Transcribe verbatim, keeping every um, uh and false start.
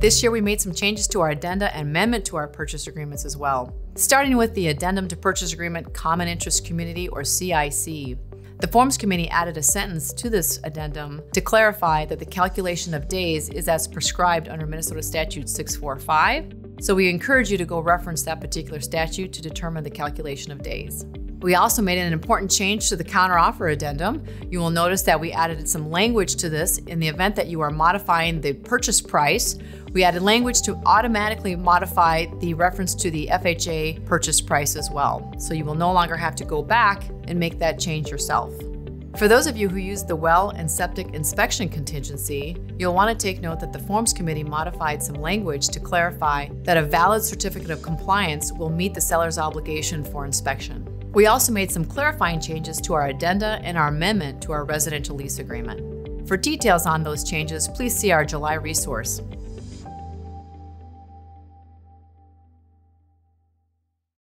This year we made some changes to our addenda and amendment to our purchase agreements as well. Starting with the Addendum to Purchase Agreement Common Interest Community, or C I C. The Forms Committee added a sentence to this addendum to clarify that the calculation of days is as prescribed under Minnesota Statute six forty-five, so we encourage you to go reference that particular statute to determine the calculation of days. We also made an important change to the counteroffer addendum. You will notice that we added some language to this in the event that you are modifying the purchase price. We added language to automatically modify the reference to the F H A purchase price as well. So you will no longer have to go back and make that change yourself. For those of you who use the well and septic inspection contingency, you'll want to take note that the Forms Committee modified some language to clarify that a valid certificate of compliance will meet the seller's obligation for inspection. We also made some clarifying changes to our addenda and our amendment to our residential lease agreement. For details on those changes, please see our July resource.